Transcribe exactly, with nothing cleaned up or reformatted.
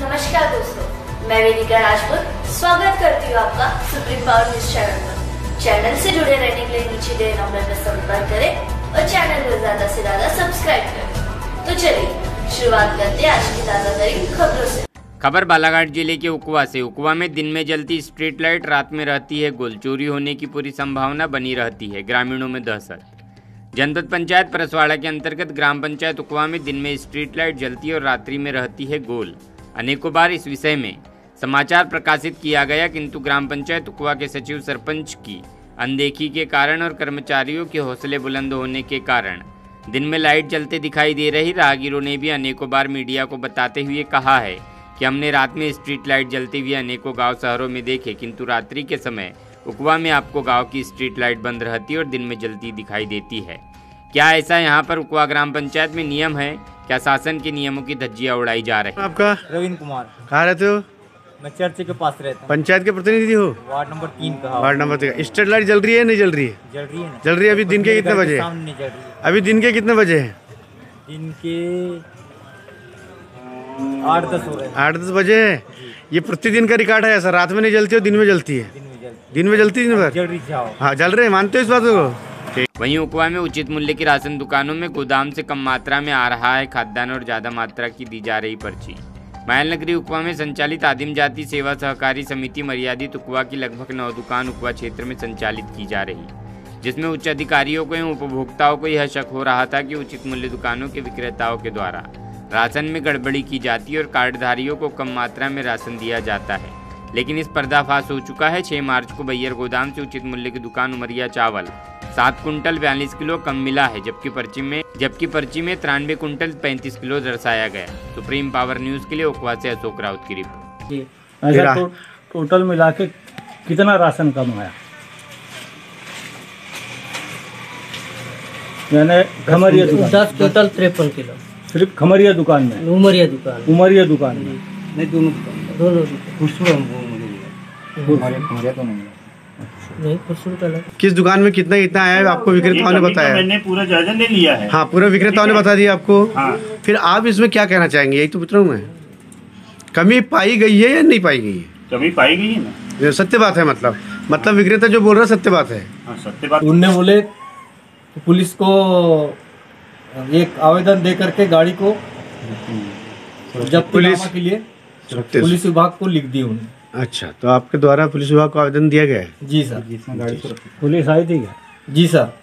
नमस्कार दोस्तों, मैं वेदिका राजपूत स्वागत करती हूँ आपका सुप्रीम पावर न्यूज चैनल पर। चैनल से जुड़े रहने के लिए नीचे दिए नंबर पर संपर्क करें और चैनल को ज्यादा से ज्यादा सब्सक्राइब करें। तो चलिए शुरुआत करते हैं आज की ताजा तरीन खबरों से। खबर बालाघाट जिले के उकवा से। उकवा में दिन में जलती स्ट्रीट लाइट, रात में रहती है गुल। चोरी होने की पूरी संभावना बनी रहती है, ग्रामीणों में दहशत। जनपद पंचायत परसवाड़ा के अंतर्गत ग्राम पंचायत उकवा में दिन में स्ट्रीट लाइट जलती है और रात्रि में रहती है गोल। अनेकों बार इस विषय में समाचार प्रकाशित किया गया, किंतु ग्राम पंचायत उकवा के सचिव सरपंच की अनदेखी के कारण और कर्मचारियों के हौसले बुलंद होने के कारण दिन में लाइट जलते दिखाई दे रही। राहगीरों ने भी अनेकों बार मीडिया को बताते हुए कहा है कि हमने रात में स्ट्रीट लाइट जलते हुए अनेकों गांव शहरों में देखे, किंतु रात्रि के समय उकवा में आपको गांव की स्ट्रीट लाइट बंद रहती है और दिन में जलती दिखाई देती है। क्या ऐसा यहां पर उकवा ग्राम पंचायत में नियम है? क्या शासन के नियमों की धज्जियां उड़ाई जा रही है? आपका रविंद्र कुमार। कहाँ रहते हो? मैं चर्च के पास रहता हूँ। पंचायत के प्रतिनिधि हो? वार्ड नंबर तीन का। वार्ड नंबर तीन। स्ट्रीट लाइट जल रही है नहीं जल रही है? जल रही है ना। जल रही है। अभी दिन के कितने बजे? सामने नहीं जल रही है। अभी दिन के कितने बजे हैं? दिन के आठ दस हो रहे हैं। आठ दस बजे है। ये प्रतिदिन का रिकॉर्ड है ऐसा? रात में नहीं जलती है, दिन में जलती है? दिन में जलती दिन में जलती है, दिन भर जल रही जाओ। हाँ जल रहे हैं, मानते हो इस बात को? वहीं उकवा में उचित मूल्य की राशन दुकानों में गोदाम से कम मात्रा में आ रहा है खाद्यान्न और ज्यादा मात्रा की दी जा रही पर्ची। महल नगरी उकवा में संचालित आदिम जाति सेवा सहकारी समिति मर्यादित उकवा की लगभग नौ दुकान उकवा क्षेत्र में संचालित की जा रही, जिसमें उच्च अधिकारियों को एवं उपभोक्ताओं को यह शक हो रहा था कि उचित मूल्य दुकानों के विक्रेताओं के द्वारा राशन में गड़बड़ी की जाती है और कार्डधारियों को कम मात्रा में राशन दिया जाता है। लेकिन इस पर्दाफाश हो चुका है। छह मार्च को बैयर गोदाम से उचित मूल्य की दुकान उमरिया चावल सात कुंटल बयालीस किलो कम मिला है, जबकि पर्ची में जबकि पर्ची में तिरानवे कुंटल पैंतीस किलो दर्शाया गया। सुप्रीम पावर न्यूज के लिए उकवा से अशोक राउत की रिपोर्ट। अच्छा, तो, टोटल मिला के कितना राशन कम आया? यानी खमरिया दुकान दस टोटल तिरपन किलो सिर्फ खमरिया दुकान में? उमरिया दुकान उमरिया दुकान में नहीं, दोनों दुकान दोनों नहीं खुशबू का लग। किस दुकान में कितना कितना आया है आपको विक्रेताओं ने बताया? मैंने पूरा जायजा ले लिया है। हाँ, पूरा विक्रेताओं ने बता दिया आपको। हाँ। फिर आप इसमें क्या कहना चाहेंगे? यही तो पूछ रहा हूँ मैं। कमी पाई गई है या नहीं पाई गई है? कमी पाई गई है ना। सत्य बात है। मतलब मतलब विक्रेता जो बोल रहा है सत्य बात है। हाँ, सत्य बात। उनने बोले तो पुलिस को एक आवेदन दे करके गाड़ी को जब्त पुलिस के लिए पुलिस विभाग को लिख दी उन्होंने। अच्छा, तो आपके द्वारा पुलिस विभाग को आवेदन दिया गया है? जी सर। पुलिस आई थी क्या? जी सर।